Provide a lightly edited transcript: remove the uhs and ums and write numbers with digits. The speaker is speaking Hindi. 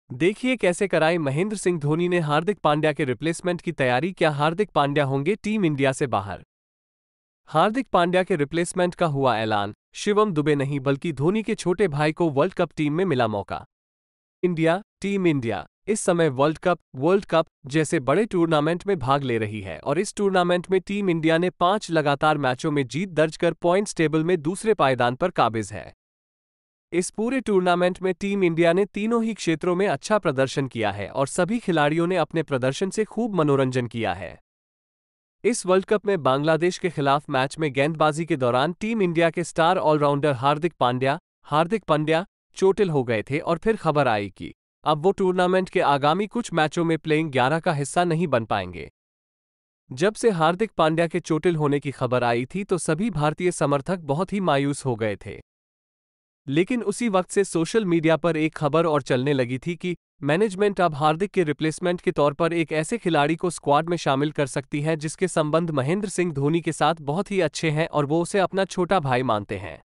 देखिए कैसे कराई महेंद्र सिंह धोनी ने हार्दिक पांड्या के रिप्लेसमेंट की तैयारी। क्या हार्दिक पांड्या होंगे टीम इंडिया से बाहर? हार्दिक पांड्या के रिप्लेसमेंट का हुआ ऐलान। शिवम दुबे नहीं बल्कि धोनी के छोटे भाई को वर्ल्ड कप टीम में मिला मौका। टीम इंडिया इस समय वर्ल्ड कप जैसे बड़े टूर्नामेंट में भाग ले रही है और इस टूर्नामेंट में टीम इंडिया ने 5 लगातार मैचों में जीत दर्ज कर पॉइंट्स टेबल में दूसरे पायदान पर काबिज है। इस पूरे टूर्नामेंट में टीम इंडिया ने तीनों ही क्षेत्रों में अच्छा प्रदर्शन किया है और सभी खिलाड़ियों ने अपने प्रदर्शन से खूब मनोरंजन किया है। इस वर्ल्ड कप में बांग्लादेश के खिलाफ मैच में गेंदबाजी के दौरान टीम इंडिया के स्टार ऑलराउंडर हार्दिक पांड्या चोटिल हो गए थे और फिर खबर आई कि अब वो टूर्नामेंट के आगामी कुछ मैचों में प्लेइंग 11 का हिस्सा नहीं बन पाएंगे। जब से हार्दिक पांड्या के चोटिल होने की खबर आई थी तो सभी भारतीय समर्थक बहुत ही मायूस हो गए थे। लेकिन उसी वक्त से सोशल मीडिया पर एक खबर और चलने लगी थी कि मैनेजमेंट अब हार्दिक के रिप्लेसमेंट के तौर पर एक ऐसे खिलाड़ी को स्क्वाड में शामिल कर सकती है जिसके संबंध महेंद्र सिंह धोनी के साथ बहुत ही अच्छे हैं और वो उसे अपना छोटा भाई मानते हैं।